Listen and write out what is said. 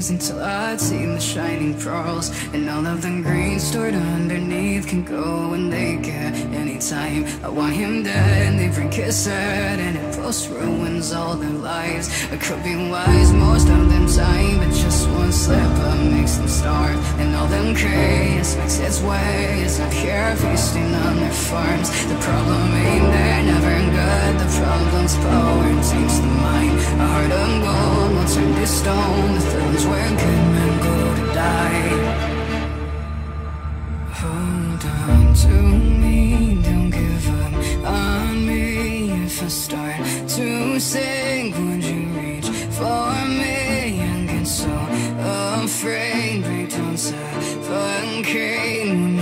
diamonds until I'd seen the shining pearls. And all of the green stored underneath can go when they get any time. I want him dead, they bring kiss it, and it post ruins all their lives. I could be wise most of them time, but just one slip up makes them starve. And all them craze makes its way, it's not here feasting on their farms. The problem ain't they're never good, the problem's power takes the mind. A heart of gold will turn to stone, the thrills where good men go to die. Hold on to me, don't give up on me. If I start to sink, would you reach for me? I get so afraid, break down, suffocate.